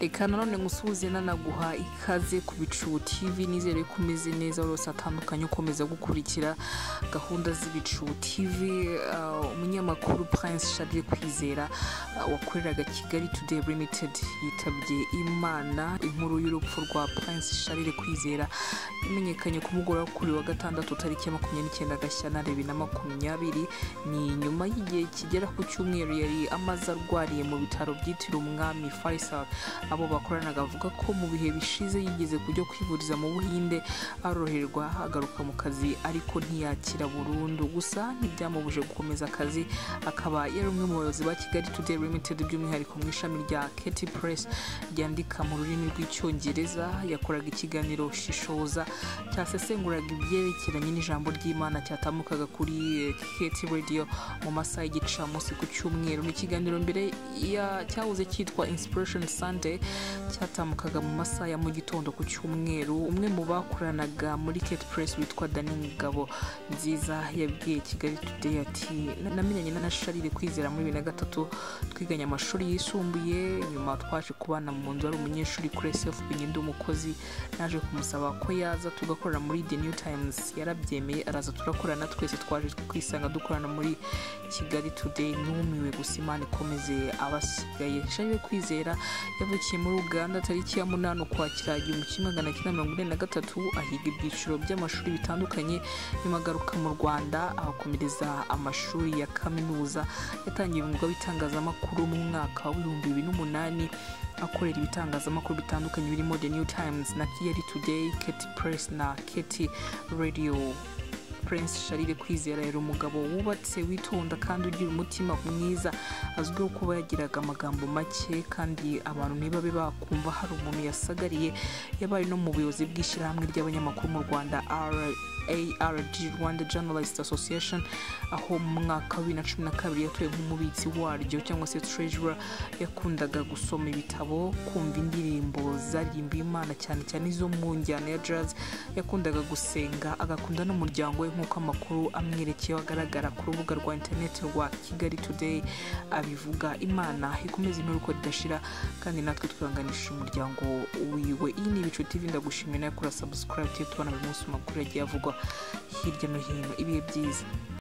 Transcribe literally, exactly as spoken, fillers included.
reka nanone ngusuhuze nanaguha ikaze ku Bicu T V. Nizere ko umeze neza wose atandukanye ukomeza gukurikira gahunda z'Ibicu T V. Uh, umunyamakuru Prince Charles Kwizera uh, wakoreraga Kigali Today Limited yitabye Imana. Inkuru y'urupfu rwa Prince Charles Kwizera imenyekanye ku mugoroba kuri wa gatandatu tariki makumyabiri n'icyenda Gashyantare bibiri na makumyabiri. Ni nyuma y'igihe kigera ku cyumweru yari amaze arwariye mu bitaro byitiriwe Umwami Faisal. Abo bakoranaga bavuga ko mu bihe bishize yigeze kujya kwivuriza mu Buhinde aroroherwa agaruka mu kazi ariko ntiyakira burundu. Gusa ntibyamubuje gukomeza akazi, akaba yari umwe mu bayobozi ba Kigali Today Limited by'umwihariko mu ishami rya Keti Press ryandika mu rurimi rw'Icyongereza. Yakoraga ikiganiro Shishoza cyasesenguraga ibyerekeranye n'ijambo ry'Imana cyatamukaga kuri Keti Radio mu masaha y'igicamunsi ku cyumweru. Ni ikiganiro mbere ya cyahoze cyitwa Inspiration Sunday cyatamukaga mu masaha ya mu gitondo ku cyumweru. Umwe mu bakoranaga muri Keti Press witwa Dani Ngabo Nziza yabwiye Kigali Today ati namenyanye na Charles Kwizera muri bibiri na gatatu twiganye amashuri yisumbuye, nyuma twaje kubana mu nzu ari umunyeshuri kuri S F B nyindi umukozi. Naje kumusaba ko yaza tugakorana muri The New Times, yarabyemeye araza turakorana, twese twaje kwisanga dukorana muri Kigali Today. Numiwe gusa Imana ikomeze abasigaye. Charles Kwizera yavukiye muri Uganda tariki ya munani Ukwakira igihumbi kimwe magana cyenda mirongo ine na gatatu, ahiga ibyiciro by'amashuri bitandukanye, nyuma agaruka mu Rwanda ahakomereza amashuri ya kaminuza. Yatangiye umwuga w'itangazamakuru mu mwaka w'ibihumbi bibiri n'umunani akorera ibitangazamakuru bitandukanye birimo The New Times na Kigali Today, Keti Press na Keti Radio. Prince Charles Kwizera yari umugabo wubatse, witonda kandi ugira umutima mwiza. Azwiho kuba yagiraga amagambo make kandi abantu nibabe bakumva hari umuntu yasagariye. Yabaye no mu buyobozi bw'ishyirahamwe ry'abanyamakuru mu Rwanda A R G, Rwanda Journalist Association, aho mu mwaka wa bibiri na cumi na kabiri yatowe nk'umubitsi waryo cyangwa se treasurer. Yakundaga gusoma ibitabo, kumva indirimbo zaririmba Imana cyane cyane izo mu njyana ya jazz. Yakundaga gusenga, agakunda n'umuryango we nk'uko amakuru amwerekeyeho agaragara ku rubuga rwa internet rwa Kigali Today abivuga. Imana ikomeze inuruko ridashira kandi natwe twihanganisha umuryango wiwe. Iyi ni Ibicu T V, ndagushimiye nawe kuri subscribe tubana buri munsi makuru yagiye avugwa hirya no hino. Ibihe byiza.